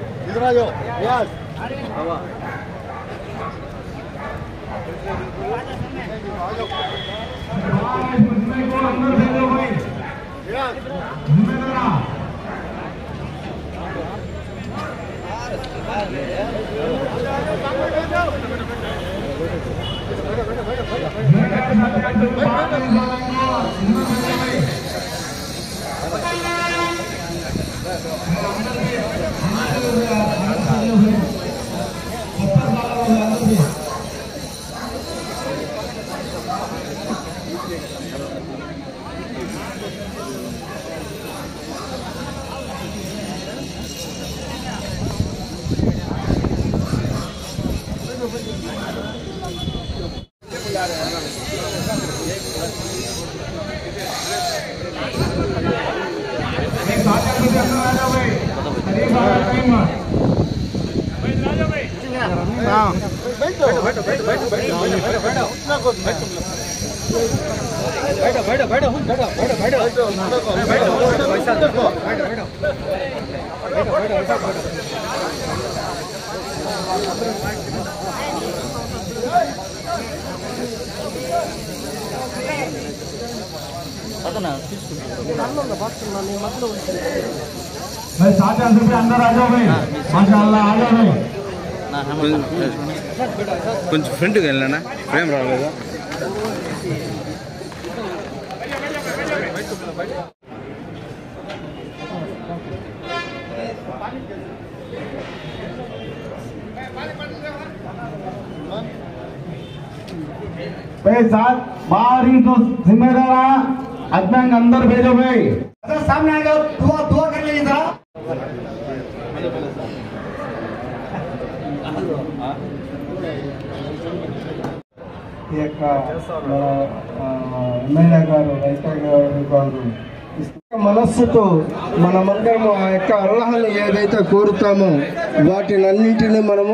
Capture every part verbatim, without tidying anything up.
इधर आ जाओ रियाज भाई सात आंसर पे अंदर आ जाओ भाई माशाल्लाह आ जाओ भाई कुछ फ्रंट కి వెళ్ళనా ఫ్రేమ్ రాలేదా भाई साथ बाहर ही तो जिम्मेदार अदनांग अंदर भेजो भाई अगर सामने आ जाओ दुआ दुआ कर लेंगे जरा ये का एमएलए గారు రైతా గారు మనస్సుతో మనమందరం ఆ యొక్క అల్లాహ్ని ఏదైతే కోరుతామో వాటినన్నింటినీ మనము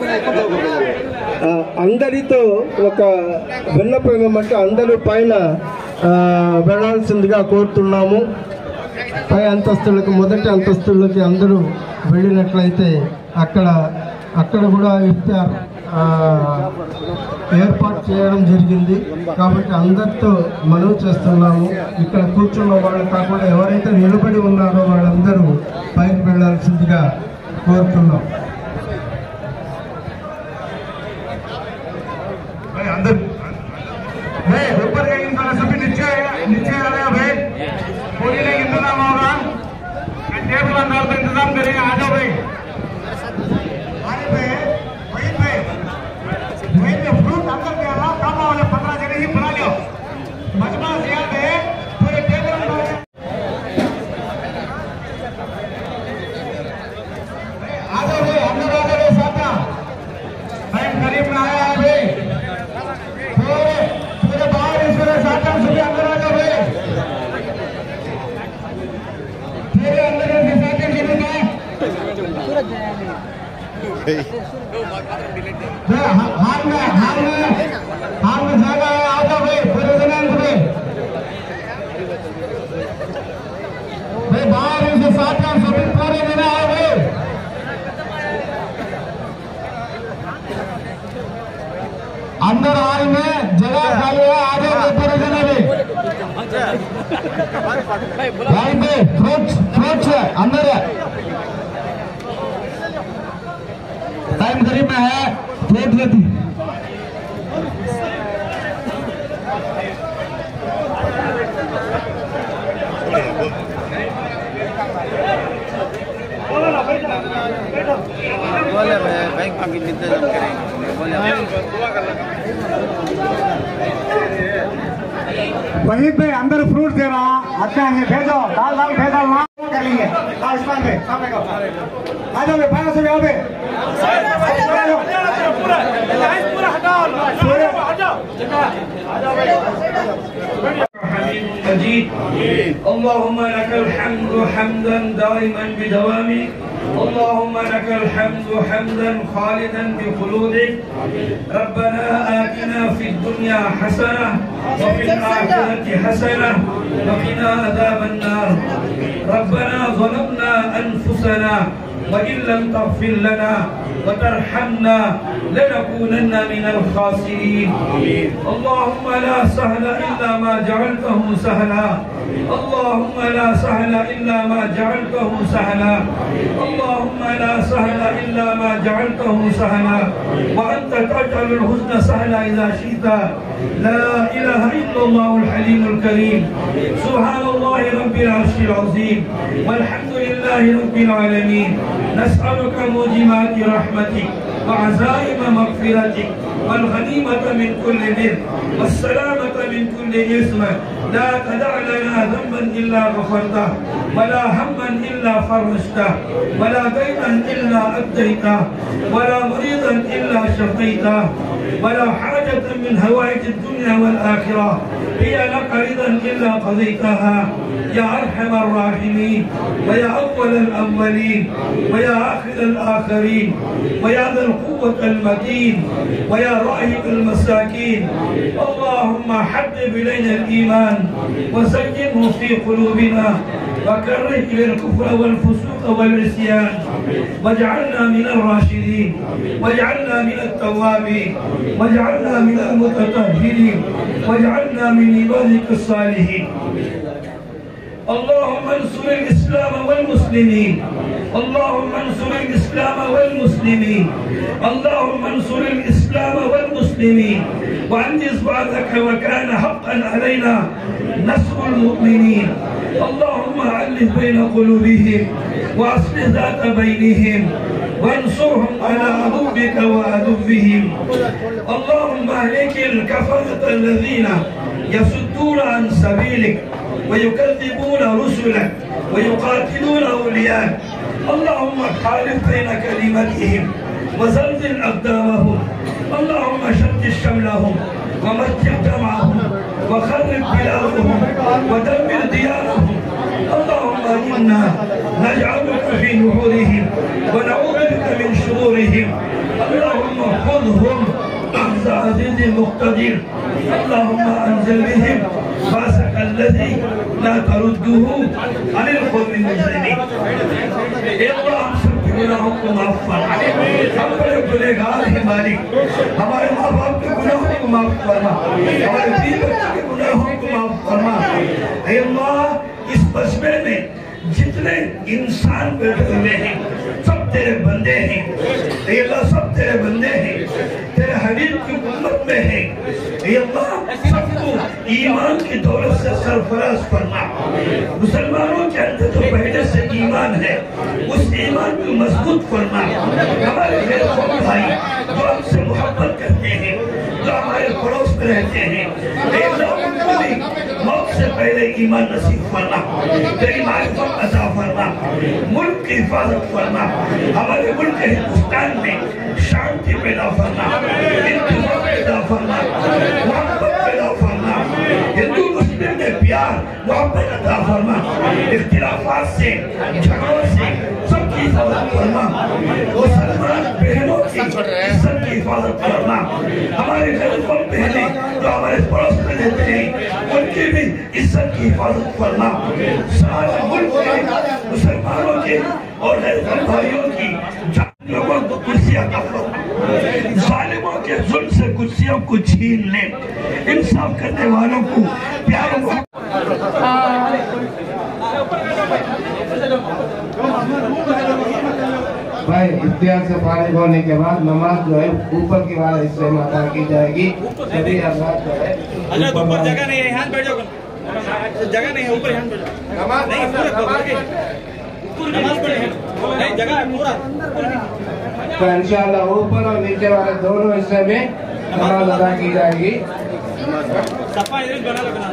అందరితో ఒక విన్నపం అంటే అందరూ పైన వెళ్ళాల్సిందిగా కోరుతున్నాము పై అంతస్తులకు మొదటి అంతస్తులకి అందరూ వెళ్ళినట్లయితే అక్కడ అక్కడ కూడా ఇఫ్తార్ ఏర్పాటు చేయడం జరిగింది కాబట్టి అందరితో మనవి చేస్తున్నాము ఇక్కడ కూర్చున్న వాళ్ళు కాకుండా ఎవరైతే నిలబడి ఉన్నారో వాళ్ళందరూ పైకి వెళ్ళాల్సిందిగా కోరుతున్నాం अंदर मैं ऊपर का इंसान सभी नीचे नीचे आ रहे हैं भाई पूरी लेकिन इंतजाम होगा टेबल अंदर पे इंतजाम करेंगे आ जाओ भाई आने पे वहीं पे वहीं पे फ्रूट अंदर के अलावा कम वाले पंद्रह जगह ही बना लो मजमा ज्यादा है पूरे टेबल अंदर आ जाओ भाई अंदर आ जाओ साथ टाइम करीब में आया है भाई पूरे बाहर इसमें साथ सभी अंदर आ जाओ भाई तेरे अंदर से साथ चलेगा हाथ में हाथ में हाथ में जगह है आ जाओ भाई पूरे दिन में भाई बाहर से साथ सभी पूरे दिन आए भाई अंदर हाल में जगह खाली है आ जाओ ऊपर जने भी भाई पे फ्रूट्स फ्रूट्स है अंदर है टाइम करीब में है फ्रूट लेती बोले बैंक का भी इंतजाम करेंगे बोले वहीं पे अंदर फ्रूट दे रहा अच्छा है भेजो दाल दाल भेजो ना कर लेंगे आसमान पे सामने का आ जाओ भाई से आओ बे पूरा पूरा हटाओ हटाओ आ जाओ भाई حميد مجيد اللهم لك الحمد حمدا دائما بدوامك اللهم لك الحمد حمدا خالدا بخلودك ربنا آتنا في الدنيا حسنة وفي الآخرة حسنة وقنا عذاب النار ربنا ظلمنا أنفسنا وإن لم تغفر لنا وترحمنا لنكونن من الخاسرين. اللهم لا سهل إلا ما جعلته سهلا، اللهم لا سهل إلا ما جعلته سهلا، اللهم لا سهل إلا ما جعلته سهلا، وأنت تجعل الحزن سهلا إذا شئت. لا إله إلا الله الحليم الكريم. سبحان الله رب العرش العظيم، والحمد لله رب العالمين. نسألك موجبات رحمتك وعزائم مغفرتك والغنيمة من كل بر والسلامة من كل إثم. لا تدع لنا ذنبا إلا غفرته، ولا هما إلا فرجته، ولا دينا إلا أديته، ولا مريضا إلا شفيته، ولا حاجة من هوائج الدنيا والآخرة هي لك رضا إلا قضيتها يا أرحم الراحمين، ويا أول الأولين، ويا آخر الآخرين، ويا ذا القوة المتين، ويا رائق المساكين. اللهم حبب إلينا الإيمان وزينه في قلوبنا، وكره إلى الكفر والفسوق والعصيان، واجعلنا من الراشدين، واجعلنا من التوابين، واجعلنا من المتطهرين، واجعلنا من عبادك الصالحين. اللهم انصر الإسلام والمسلمين، اللهم انصر الإسلام والمسلمين، اللهم انصر الإسلام والمسلمين، وأنجز وعدك وكان حقا علينا نصر المؤمنين. اللهم ألف بين قلوبهم وأصلح ذات بينهم وانصرهم على عدوك وعدوهم. اللهم أهلك الكفرة الذين يصدون عن سبيلك ويكذبون رسلك ويقاتلون أولياءك. اللهم خالف بين كلمتهم وزلزل أقدامهم. اللهم شتت شملهم ومزق جمعهم وخرب بلادهم ودمر ديارهم. اللهم إنا نجعلك في نحورهم ونعوذ بك من شرورهم. اللهم خذهم أخذ عزيز مقتدر. اللهم أنزل بهم بأسك الذي لا ترده عن القوم المجرمين. اللهم सबके गुनाहों को माफ फरमा, हम बड़े गुनहगार हैं मालिक, हमारे माँ बाप के गुनाहों को माफ फरमा, हमारे बीवी बच्चों के गुनाहों को माफ फरमा। अल्लाह इस मजमे में जितने इंसान बैठे हुए हैं सब तेरे बंदे हैं, अल्लाह सब तेरे बंदे हैं, तेरे हबीब की उम्मत में है। अल्लाह सबको ईमान की दौलत से सरफराज फरमा। मुसलमानों के अंदर तो पहले से ईमान है, उस ईमान को मजबूत फरमा। हमारे गैर-कौम भाई जो हमसे मोहब्बत करते हैं, जो हमारे पड़ोस में रहते हैं, अल्लाह उनको भी मौत से पहले ईमान नसीब फरमा, तेरी मारिफत अता फरमा, मुल्क की हिफाजत फरमा, हमारे मुल्क हिंदुस्तान में शांति पैदा फरमा, इंतजाम पैदा फरमा, मोहब्बत पैदा फरमा, हिंदू मुस्लिम में प्यार मोहब्बत अता फरमा, इख्तिलाफात से झगड़ों से सबकी हिफाजत फरमा, मुसलमान बहनों की इज्जत की हिफाजत फरमा, हमारे गरीबों बहनें जो हमारे पड़ोस में रहते हैं उनकी भी इज्जत की हिफाजत फरमा। सारे मुल्क में मुसलमानों के और गैर भाइयों की लोगों को कुर्सियां दफो, जालिमों के जुल्म से कुर्सियों को छीन ले, इंसाफ करने वालों को प्यार भाई इख्तियार से फारिग होने के बाद नमाज जो है ऊपर की वाले हिस्से में अदा की जाएगी। सभी अल्लाह जो है ऊपर जगह नहीं है, यहाँ बैठ जाओ, जगह नहीं है, ऊपर यहाँ बैठ जाओ, नहीं पूरा नमाज पढ़े हैं, नहीं जगह है पूरा। तो इंशाअल्लाह ऊपर और नीचे वाले दोनों हिस्से में नमाज अदा की जाएगी। सफा इधर बना लगना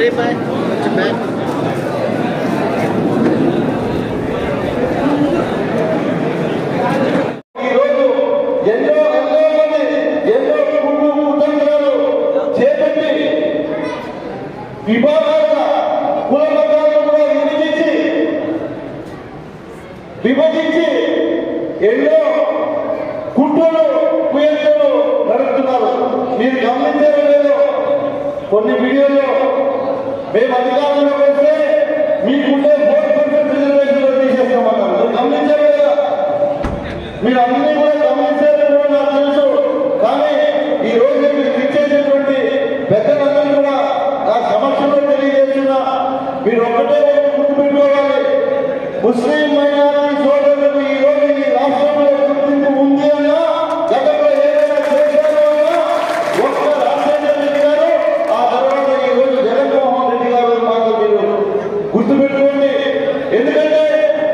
शरीफ है విభజించి ఎన్నో కుట్రలు కుయత్తులు నడుపుతున్నారు. మీరు గమనించారో లేదో, కొన్ని వీడియోల్లో మేము అధికారంలోకి వస్తే మీకుంటే ఫోర్ పర్సెంట్ రిజర్వేషన్ తీసేస్తామన్నారు. మీరు గమనించారో లేదా? మీరు అన్ని కూడా గమనించారో నాకు తెలుసు. కానీ ఈ రోజు మీరు ఇచ్చేటటువంటి పెద్దలందరూ కూడా నా సమక్షంలో తెలియజేస్తున్నా, మీరు ఒక్కటే గుర్తుపెట్టుకోవాలి, ముస్లిం మైనారిటీ సోదరులకు ఈ రోజు ఈ రాష్ట్రంలో గుర్తింపు ఉంది అన్నా, గతంలో ఏదైనా చేశారో అన్నా ఒక్క రాజశేఖర రెడ్డి గారు, ఆ తర్వాత ఈ రోజు జగన్మోహన్ రెడ్డి గారు మాకు మీరు గుర్తుపెట్టుకోండి. ఎందుకంటే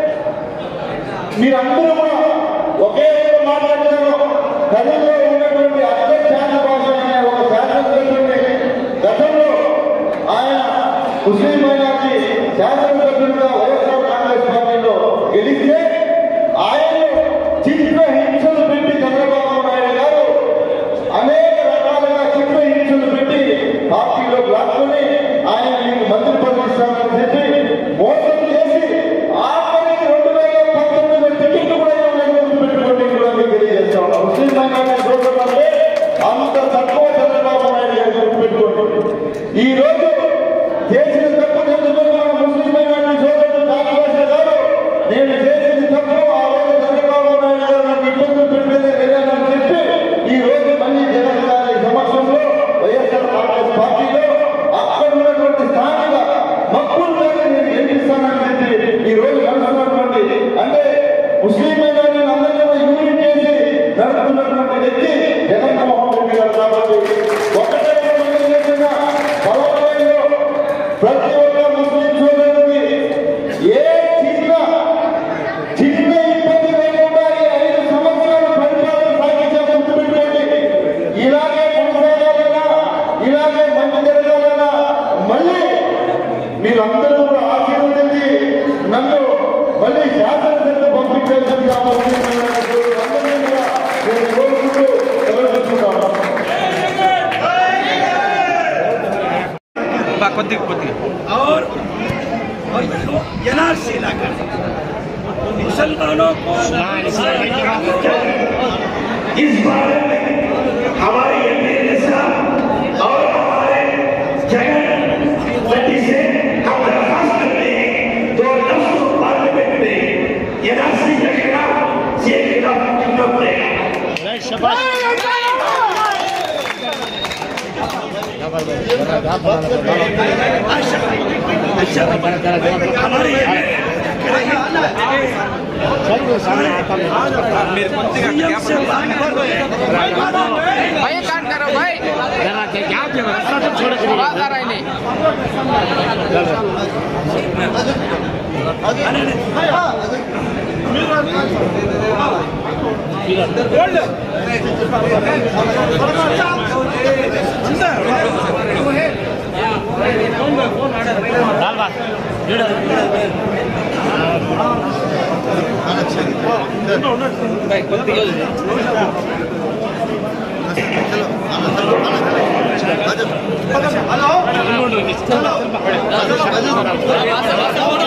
మీరందరూ కూడా ఒకే మాట్లాడుతున్నారు. గతంలో ఉన్నటువంటి అధ్యక్ష భాష అనే ఒక శాసనసభ్యుడిని గతంలో ఆయన ముస్లిం మైనారిటీ శాసనసభ్యుడిగా వైఎస్ఆర్ కాంగ్రెస్ పార్టీలో గెలిస్తే ఆయన్ను చిత్ర హింసలు పెట్టి చంద్రబాబు నాయుడు గారు అనేక రకాలుగా చిత్ర హింసలు పెట్టి పార్టీలో లాక్కొని ఆయన మీకు మంత్రి పదవి ఇస్తామని చెప్పి మోసం చేసి ఆఖరికి రెండు వేల పంతొమ్మిది టికెట్ కూడా పెట్టుకోండి కూడా మీకు తెలియజేస్తా ఉన్నాం. ముస్లిం మైనారిటీ సోదరులు అంటే అంత తక్కువ చంద్రబాబు నాయుడు గారు గుర్తుపెట్టుకోండి. ఈ రోజు చేసిన తప్పు తెలుసుకున్న ముస్లిం మైనారిటీ సోదరులు కాళీభాష గారు, నేను చేసింది తప్పు, ఆ రోజు చంద్రబాబు నాయుడు గారు నాకు ఇబ్బందులు పెట్టేదే లేదని చెప్పి ఈ రోజు మళ్ళీ జగన్ గారి సమక్షంలో వైఎస్ఆర్ కాంగ్రెస్ పార్టీలో అక్కడ ఉన్నటువంటి స్థానిక మక్కులు గారిని నేను గెలిపిస్తానని చెప్పి ఈ రోజు నడుస్తున్నటువంటి, అంటే ముస్లిం మైనారిటీ అందరినీ యూనిట్ చేసి నడుపుతున్నటువంటి వ్యక్తి జగన్మోహన్ రెడ్డి గారు. కాబట్టి ఒకటే చేసిన బలమైన ప్రతి ఒక్క ముస్లిం సోదరుడికి ఏ చిన్న చిన్న ఇబ్బంది లేకుండా ఈ ఐదు సంవత్సరాలు పరిపాలన సాగించే గుర్తుపెట్టుకోండి. ఇలాగే కొనసాగాలన్నా, ఇలాగే మంచి జరగాలన్నా మళ్ళీ మీరందరూ కూడా ఆశీర్వదించి నన్ను మళ్ళీ శాసనసభకు పంపించాల్సిందిగా అందరినీ కూడా నేను కోరుకుంటూ సెలవుతున్నాను. కొద్దిగా కొద్దిగా और एनआरसी लाकर मुसलमानों को इस बारे में हमारे एमएलए साहब और हमारे जगन रेड्डी से हम दरखास्त करते हैं तो लफ्ज़ पार्लियामेंट में एनआरसी के खिलाफ ये खिलाफ करना पड़ेगा। हमारे भाई काट करो भाई जरा के क्या रास्ता तो छोड़ के बात आ रहा है नहीं हेलो